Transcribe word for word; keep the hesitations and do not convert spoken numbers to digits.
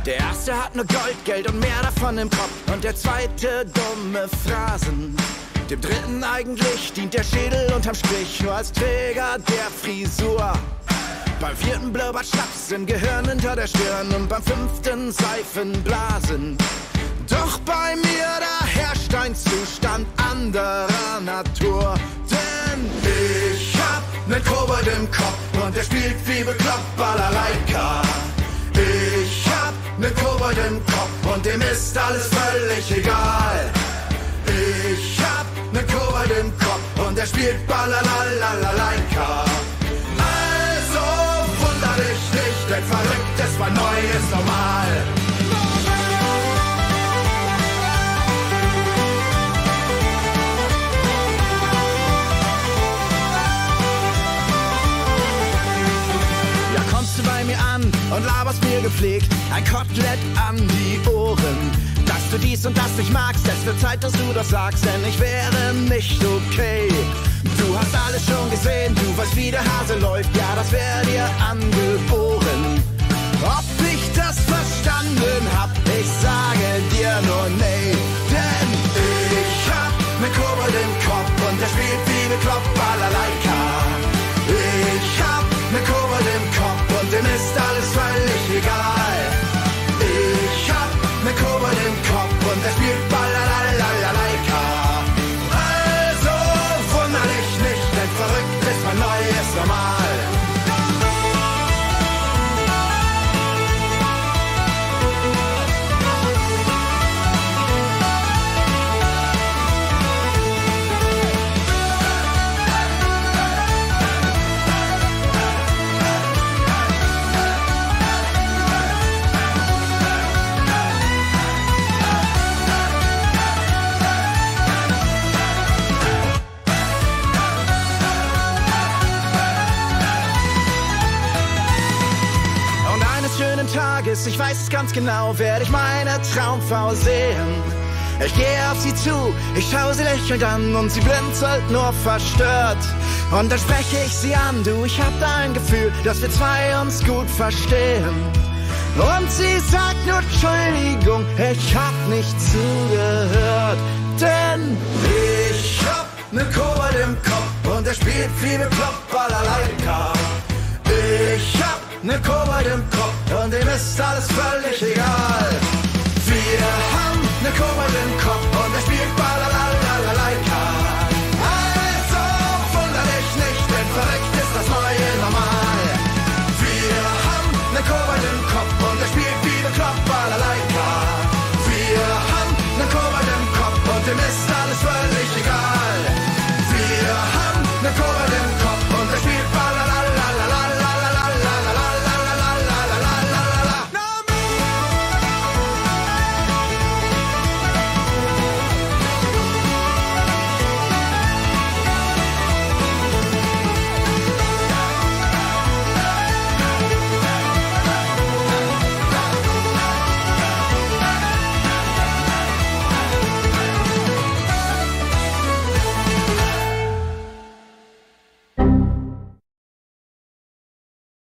Der erste hat nur Gold, Geld und mehr davon im Kopf. Und der zweite dumme Phrasen. Dem dritten eigentlich dient der Schädel unterm Strich nur als Träger der Frisur. Beim vierten blubbert Schnaps im Gehirn hinter der Stirn und beim fünften Seifenblasen. Doch bei mir, da herrscht ein Zustand anderer Natur. Denn ich hab nen Kobold im Kopf und der spielt wie bekloppt Balalaika. Ich hab nen Kobold im Kopf und dem ist alles völlig egal. Ich hab nen Kobold im Kopf und der spielt Balalalalaika. Also wunder dich nicht, denn verrückt ist mein neues Normal. Bei mir an und laberst mir gepflegt ein Kotelett an die Ohren. Dass du dies und das nicht magst, es wird Zeit, dass du das sagst, denn ich wäre nicht okay. Du hast alles schon gesehen, du weißt, wie der Hase läuft, ja, das wär dir angeboren. Ob ich das verstanden hab, ich sage dir nur nee. Denn ich hab nen Kobold im Kopf und der spielt wie bekloppt Balalaika. Ich hab nen Kobold im Kopf und dem ist alles völlig egal. Ich hab nen Kobold im Kopf und der spielt Balalalalaika. Also wunder dich nicht, denn verrückt ist mein neues Normal. Tages, ich weiß es ganz genau, werde ich meine Traumfrau sehen. Ich gehe auf sie zu, ich schaue sie lächelnd an und sie blinzelt nur verstört. Und dann spreche ich sie an, du, ich hab da ein Gefühl, dass wir zwei uns gut verstehen. Und sie sagt nur Entschuldigung, ich hab nicht zugehört. Denn ich hab nen Kobold im Kopf und er spielt wie bekloppt Balalaika. Ich hab nen Kobold im Kopf und dem ist alles völlig